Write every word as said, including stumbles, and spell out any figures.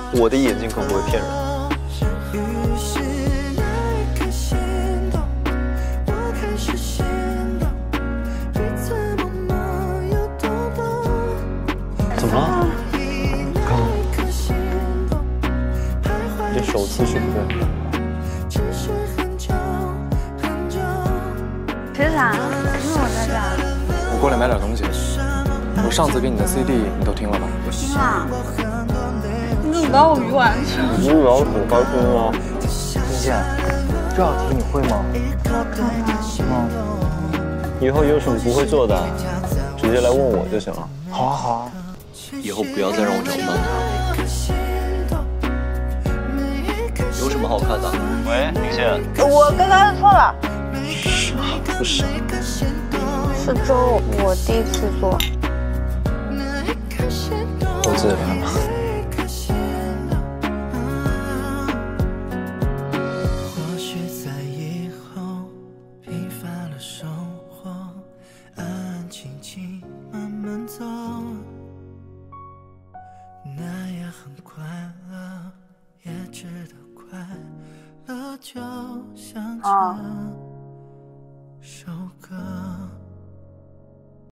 我的眼睛可不会骗人。怎么了？刚刚你这手姿势不对。 学啥？为什么我在这儿？ 我过来买点东西。我上次给你的 C D 你都听了吧？ 听了。你怎么把我鱼丸去了？ 你不是聊得很开心吗？听见，这道题你会吗？ 我看看。 嗯。以后有什么不会做的，直接来问我就行了。 好啊好啊。 以后不要再让我找不到你了。有什么好看的？喂，明线。 我刚刚错了。 傻不傻？ 四周，我第一次做。 我自己来吧。 或许在以后平凡的生活，安安静静慢慢走，那也很快乐，也值得快乐，就像这样。